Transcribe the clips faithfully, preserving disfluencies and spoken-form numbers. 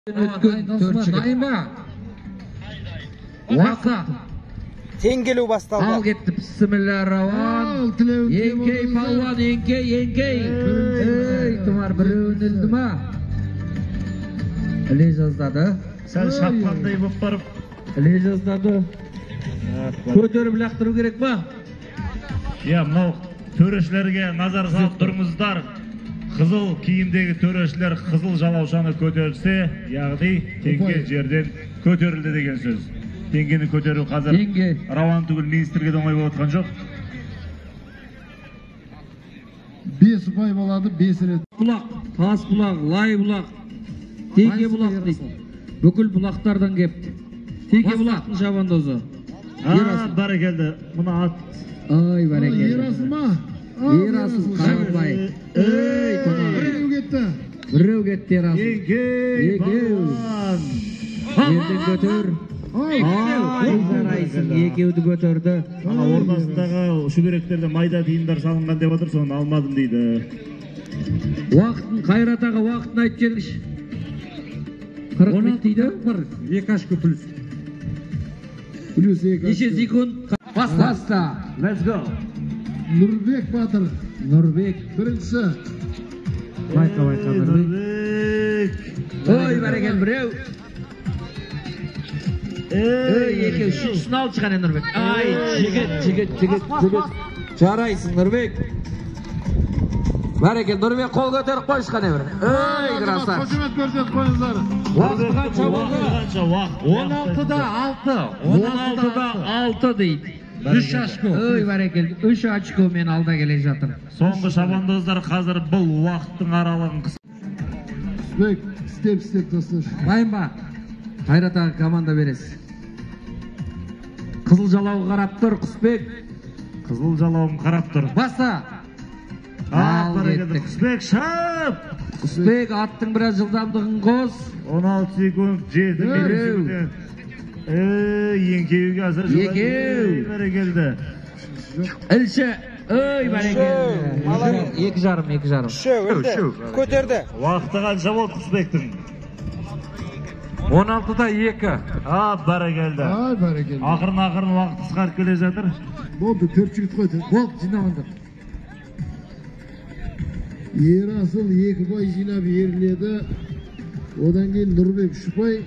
Dayma. Vaqt. Tengelu bastaldı. Al gitti. Bismillahirrahmanirrahim. Yenkey palvan, yenkey, yenkey. Ey, tumar bir önüldü mü? İle жаздады. Sen şapkanday болып барып. İle жаздады. Көтеріп лақтыру керек па? Ya, мынау төрешілерге назар салып тұрыңыздар. Қызыл киімдегі төрешілер қызыл жалаушаны көтерсе, яғни теңге жерден көтерілді деген сөз. Теңгені көтеру қазір Рауан түгіл министрге оңай болып отқан жоқ. бес ұпай болады, бес рет. Бұлақ, тас бұлақ, лай бұлақ, теңге бұлақ дейді. Бүкіл бұлақтардан кепті. Теңге бұлақтың шабандозы. Бәрі келді, мұны ат. Ай, бәрі келді. Ерасыл ма? Ерасыл қарынбай. Ей, тұмар. Біреу кетті. Біреу кетті Ерасыл. Егей, балан. Ерден көтер. Ай, жарайсың, екеуді көтерді. Ана ортасындағы шүберектерде майда тиындар салынған деп отыр, соны алмадым дейді. Уақытын, Қайратаға уақытын айтып келгіш. қырық минут дейді? екі ашқа плюс. Плюс екі. Неше секунд? Баста. Let's go. Нұрбек Батыр. Нұрбек. Бірінші. Байқа, байқа, Нұрбек. Ой, бәреген біреу. Ей, еке, үшіншісін алып шығаны Нұрбек. Ай, жігіт, жігіт, жігіт, жігіт. Жарайсың, Нұрбек. Бәреген, Нұрбек қол көтеріп қойшықаны бір. Ей, красавчик. Қошемет көрсет қойыңыздар. Уақыт қанша болды? он алтыда алты. он алтыда алты дейді. үш очко. Ой, бәрекел, үш очко мен алда келе жатыр. Соңғы шабандоздар қазір бұл уақыттың аралығын қыс. Құсбек, істеп-істеп достар. Дайын ба? Қайратаға команда бересіз. Қызыл жалауы қарап тұр, Құсбек. Қызыл жалауым қарап тұр. Баста. Ал кеттік. Құсбек, шап! Құсбек, аттың біраз жылдамдығын қос. он алты секунд, жеті секунд. Ей, еңкеуге азыр жылдан. Екеу. Бәрі келді. Ілші. Ой, бәрекел. Екі жарым, екі жарым. Шы, өлді. Көтерді. Уақыты қанша болды Құсбектің? он алтыда екі. А, бәрі келді. Ай, бәрекелді. Ақырын-ақырын уақыт қысқарып келе жатыр. Болды, төрт жігіт қойды. Болды, жинағандар. Ерасыл екі бай жинап ерледі. Одан кейін Нұрбек үш ұпай.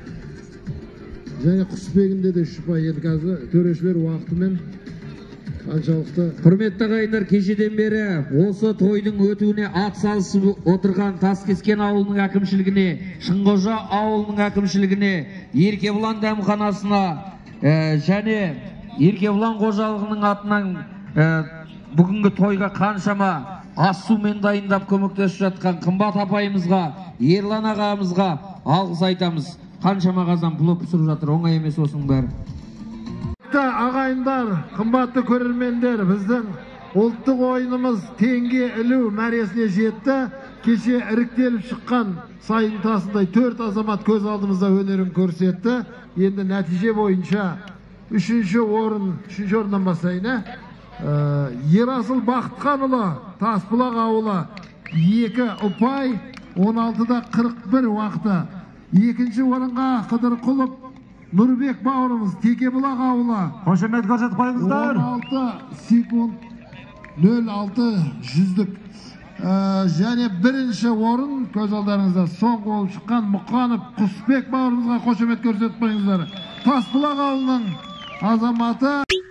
Және Құсбегінде де үш ұпай. Енді қазір төрешілер уақытымен қаншалықты. Құрметті ағайындар, кешеден бері осы тойдың өтуіне ат салысып отырған Таскескен ауылының әкімшілігіне, Шыңғожа ауылының әкімшілігіне, Еркебұлан дәмханасына және Еркебұлан қожалығының атынан бүгінгі тойға қаншама ас сумен дайындап көмектесіп жатқан қымбат апайымызға, Ерлан ағамызға алғыс айтамыз. Қаншама қазан плов пісіріп жатыр, оңай емес осының бәрі. Ағайындар, қымбатты көрермендер, біздің ұлттық ойынымыз теңге ілу мәресіне жетті. Кеше іріктеліп шыққан сайын тасындай төрт азамат көз алдымызда өнерін көрсетті. Енді нәтиже бойынша үшінші орын, үшінші орыннан бастайын. Ерасыл Бақытханұлы, Тасбұлақ ауылы екі ұпай, он алтыда қырық бір уақыты. Екінші орынға Қыдырқұлов Нұрбек бауырымыз, Текебұлақ ауылы. Қошемет көрсетіп қойыңыздар. он алты секунд, нөл алты жүздік. Және бірінші орын көз алдарыңызда соңғы болып шыққан Мұқанов Құсбек бауырымызға қошемет көрсетіп қойыңыздар. Тасбұлақ ауылының азаматы.